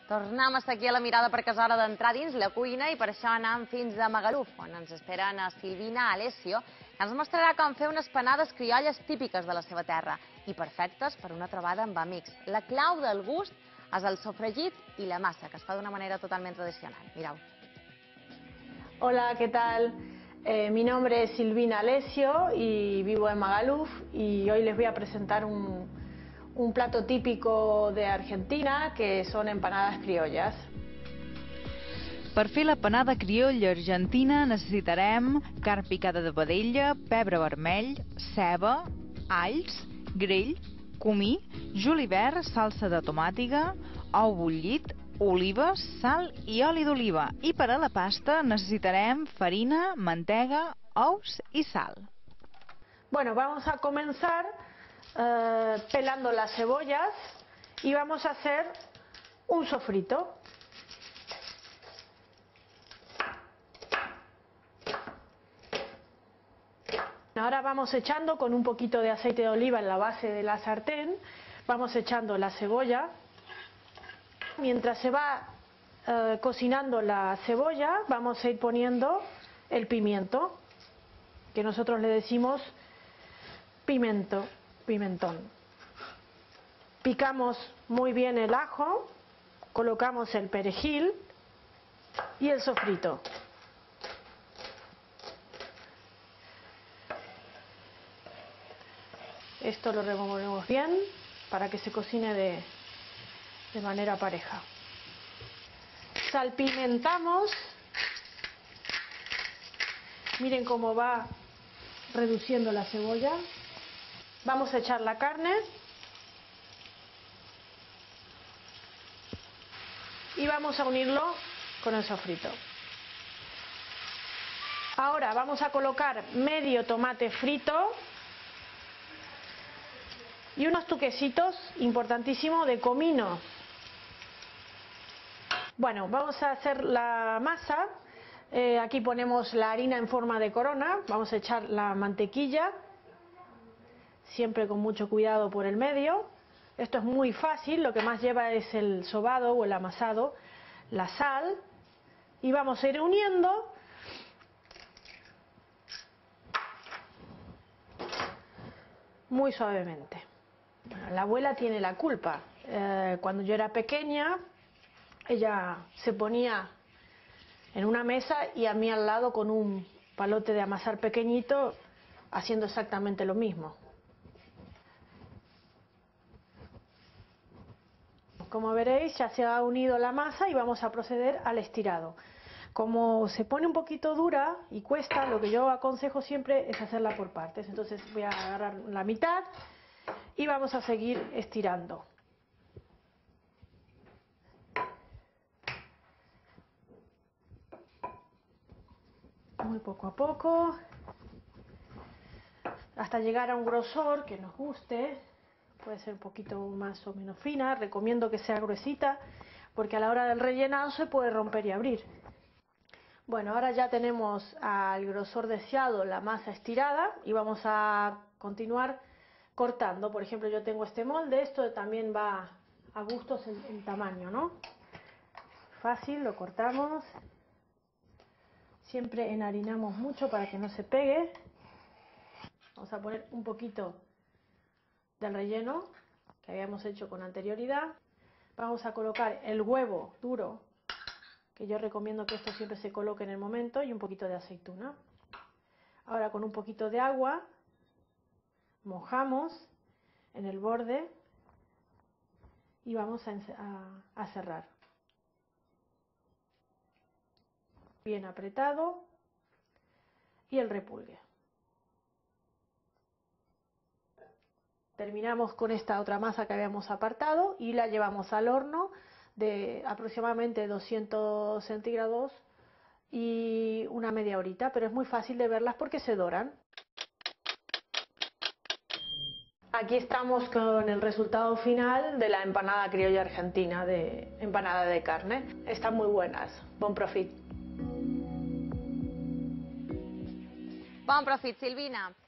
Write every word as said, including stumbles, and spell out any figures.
Tornem a estar aquí a la mirada perquè és hora d'entrar dins la cuina i per això anem fins a Magaluf, on ens esperen a Silvina Alessio, que ens mostrarà com fer unes panades criolles típiques de la seva terra i perfectes per una trobada amb amics. La clau del gust és el sofregit i la massa, que es fa d'una manera totalment tradicional. Mireu. Hola, ¿qué tal? Eh, mi nombre es Silvina Alessio y vivo en Magaluf y hoy les voy a presentar un, un plato típico de Argentina que son empanadas criollas. Per fer la panada criolla argentina necessitarem carn picada de vedella, pebre vermell, ceba, alls, grill, comí, julivert, salsa de tomàtiga, ou bullit, olives, sal i oli d'oliva. I per a la pasta necessitarem farina, mantega, ous i sal. Bueno, vamos a comenzar eh, pelando las cebollas y vamos a hacer un sofrito. Ahora vamos echando con un poquito de aceite de oliva en la base de la sartén, vamos echando la cebolla. Mientras se va eh, cocinando la cebolla, vamos a ir poniendo el pimiento, que nosotros le decimos pimento, pimentón. Picamos muy bien el ajo, colocamos el perejil y el sofrito. Esto lo removemos bien para que se cocine de, de manera pareja. Salpimentamos. Miren cómo va reduciendo la cebolla. Vamos a echar la carne. Y vamos a unirlo con el sofrito. Ahora vamos a colocar medio tomate frito. Y unos toquecitos, importantísimo, de comino. Bueno, vamos a hacer la masa. Eh, aquí ponemos la harina en forma de corona. Vamos a echar la mantequilla, siempre con mucho cuidado por el medio. Esto es muy fácil, lo que más lleva es el sobado o el amasado, la sal. Y vamos a ir uniendo. Muy suavemente. Bueno, la abuela tiene la culpa. Eh, cuando yo era pequeña, ella se ponía en una mesa y a mí al lado con un palote de amasar pequeñito, haciendo exactamente lo mismo. Como veréis, ya se ha unido la masa y vamos a proceder al estirado. Como se pone un poquito dura y cuesta, lo que yo aconsejo siempre es hacerla por partes. Entonces voy a agarrar la mitad y vamos a seguir estirando. Muy poco a poco, hasta llegar a un grosor que nos guste. Puede ser un poquito más o menos fina, recomiendo que sea gruesita, porque a la hora del rellenado se puede romper y abrir. Bueno, ahora ya tenemos al grosor deseado la masa estirada y vamos a continuar cortando. Por ejemplo, yo tengo este molde, esto también va a gustos en, en tamaño, ¿no? Fácil, lo cortamos. Siempre enharinamos mucho para que no se pegue. Vamos a poner un poquito del relleno que habíamos hecho con anterioridad. Vamos a colocar el huevo duro, que yo recomiendo que esto siempre se coloque en el momento, y un poquito de aceituna. Ahora con un poquito de agua mojamos en el borde y vamos a, a, a cerrar. Bien apretado y el repulgue. Terminamos con esta otra masa que habíamos apartado y la llevamos al horno de aproximadamente doscientos centígrados y una media horita, pero es muy fácil de verlas porque se doran. Aquí estamos con el resultado final de la empanada criolla argentina, de empanada de carne. Están muy buenas. Bon profit. Bon profit, Silvina.